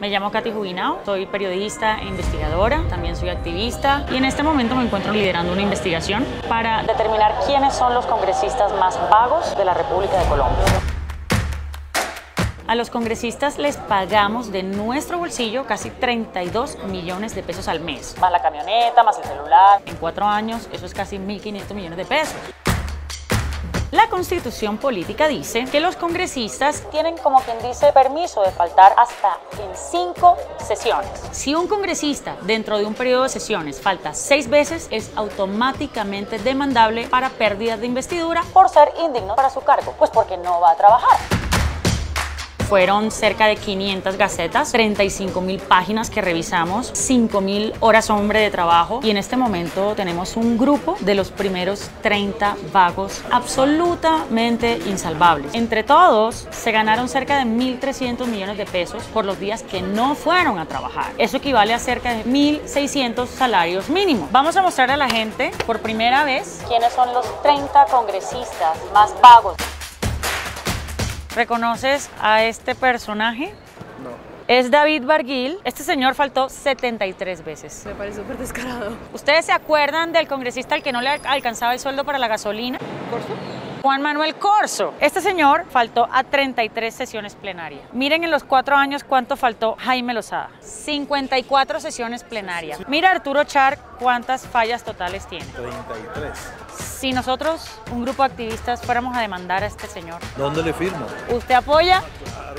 Me llamo Katy Jubinao, soy periodista e investigadora, también soy activista y en este momento me encuentro liderando una investigación para determinar quiénes son los congresistas más vagos de la República de Colombia. A los congresistas les pagamos de nuestro bolsillo casi 32 millones de pesos al mes. Más la camioneta, más el celular. En 4 años eso es casi 1.500 millones de pesos. La Constitución Política dice que los congresistas tienen, como quien dice, permiso de faltar hasta en 5 sesiones. Si un congresista dentro de un periodo de sesiones falta 6 veces, es automáticamente demandable para pérdida de investidura por ser indigno para su cargo, pues porque no va a trabajar. Fueron cerca de 500 gacetas, 35.000 páginas que revisamos, 5.000 horas hombre de trabajo y en este momento tenemos un grupo de los primeros 30 vagos absolutamente insalvables. Entre todos se ganaron cerca de 1.300 millones de pesos por los días que no fueron a trabajar. Eso equivale a cerca de 1.600 salarios mínimos. Vamos a mostrar a la gente por primera vez quiénes son los 30 congresistas más vagos. ¿Reconoces a este personaje? No. Es David Barguil. Este señor faltó 73 veces. Me parece súper descarado. ¿Ustedes se acuerdan del congresista al que no le alcanzaba el sueldo para la gasolina? ¿Corso? Juan Manuel Corzo. Este señor faltó a 33 sesiones plenarias. Miren en los 4 años cuánto faltó Jaime Lozada. 54 sesiones plenarias. Mira Arturo Char cuántas fallas totales tiene. 33. Si nosotros, un grupo de activistas, fuéramos a demandar a este señor, ¿Dónde le firmo? ¿usted apoya? Claro.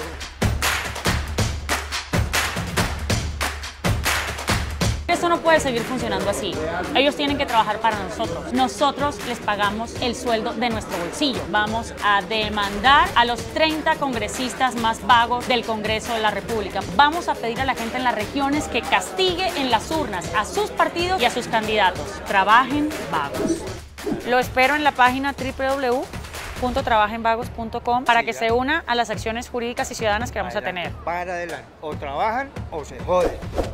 Esto no puede seguir funcionando así. Ellos tienen que trabajar para nosotros. Nosotros les pagamos el sueldo de nuestro bolsillo. Vamos a demandar a los 30 congresistas más vagos del Congreso de la República. Vamos a pedir a la gente en las regiones que castigue en las urnas a sus partidos y a sus candidatos. Trabajen vagos. Lo espero en la página www.trabajenvagos.com para que se una a las acciones jurídicas y ciudadanas que vamos a tener. Para adelante, o trabajan o se joden.